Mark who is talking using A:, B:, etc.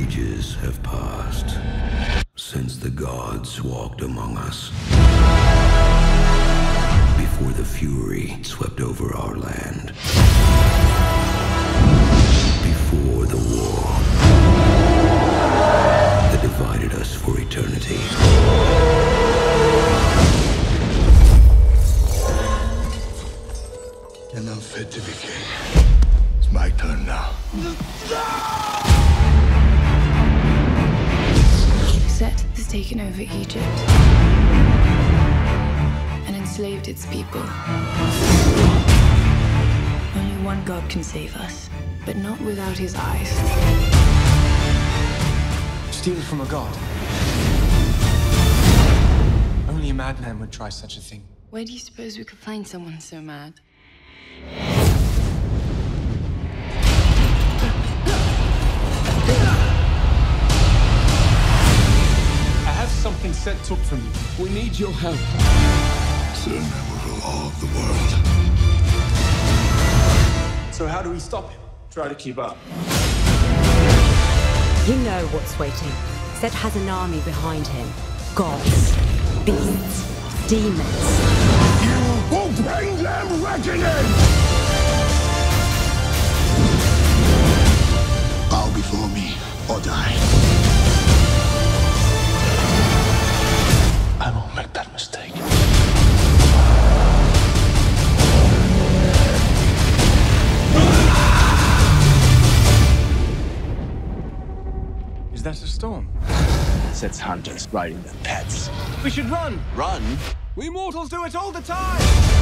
A: ages have passed since the gods walked among us. Before the fury swept over our land. Before the war that divided us for eternity.
B: You're not fit to be king. It's my turn now.
C: Set has taken over Egypt and enslaved its people. Only one God can save us, but not without his eyes.
D: Steal from a god. Only a madman would try such a thing.
C: Where do you suppose we could find someone so mad?
D: I have something sent up from you. We need your help.
B: Soon I will rule all of the world.
D: So how do we stop him? Try to keep up.
E: You know what's waiting. Set has an army behind him. Gods, beasts, demons.
B: You will bring them reckoning! Bow before me or die. I won't make that mistake.
D: Is that a storm?
F: Set's hunters riding their pets.
D: We should run!
F: Run?
D: We mortals do it all the time!